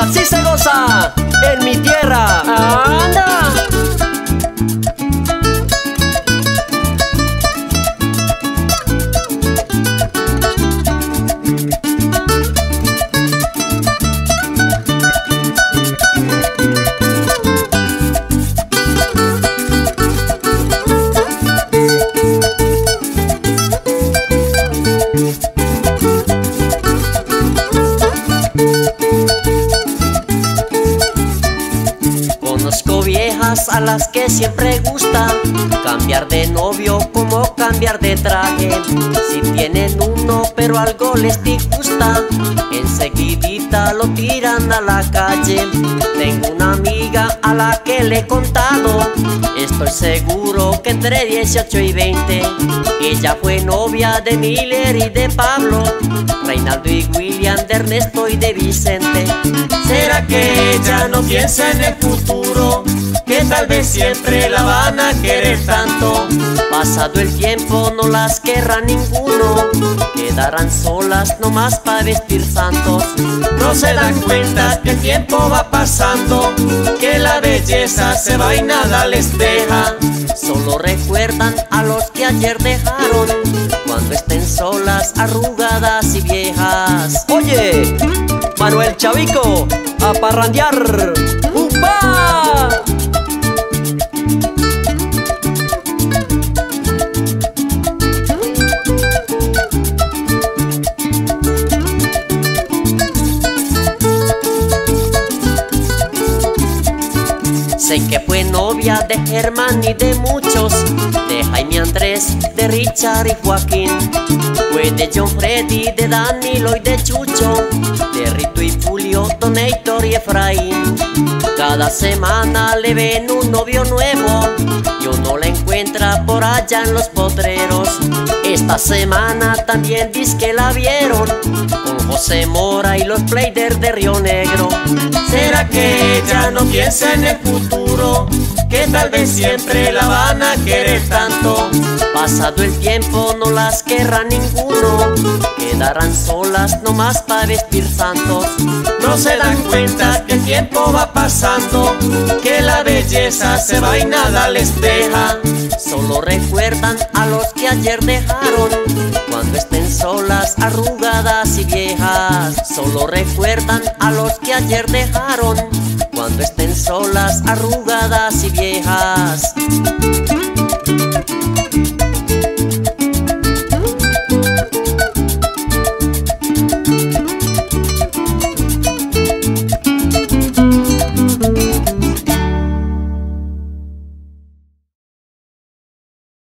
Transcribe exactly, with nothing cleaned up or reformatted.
así se goza en mi tierra. ¡Anda! Conozco viejas a las que siempre gusta cambiar de novio como cambiar de traje. Si tienen uno pero algo les disgusta, enseguidita lo tiran a la calle. Tengo una amiga a la que le he contado, estoy seguro que entre dieciocho y veinte. Ella fue novia de Miller y de Pablo, Reinaldo y William, de Ernesto y de Vicente. ¿Será que ella no piensa en el futuro? Que tal vez siempre la van a querer tanto. Pasado el tiempo no las querrá ninguno, quedarán solas nomás para vestir santos. No se dan cuenta que el tiempo va pasando, que la belleza se va y nada les deja. Solo recuerdan a los que ayer dejaron, cuando estén solas, arrugadas y viejas. Oye, Manuel Chavico, a parrandear. ¡Upa! Sé que fue novia de Germán y de muchos, de Jaime Andrés, de Richard y Joaquín. Fue de John Freddy, de Danilo y de Chucho, de Rito y Julio, Donator y Efraín. Cada semana le ven un novio nuevo y uno la encuentra por allá en los potreros. Esta semana también dice que la vieron con José Mora y los Players de Río Negro. ¿Será que ella no piensa en el futuro? Que tal vez siempre la van a querer tanto. Pasado el tiempo no las querrá ninguno, quedarán solas nomás para vestir santos. No se dan cuenta que el tiempo va pasando, que la belleza se va y nada les deja. Solo recuerdan a los que ayer dejaron, cuando estén solas, arrugadas y viejas. Solo recuerdan a los que ayer dejaron, cuando estén solas, arrugadas y viejas.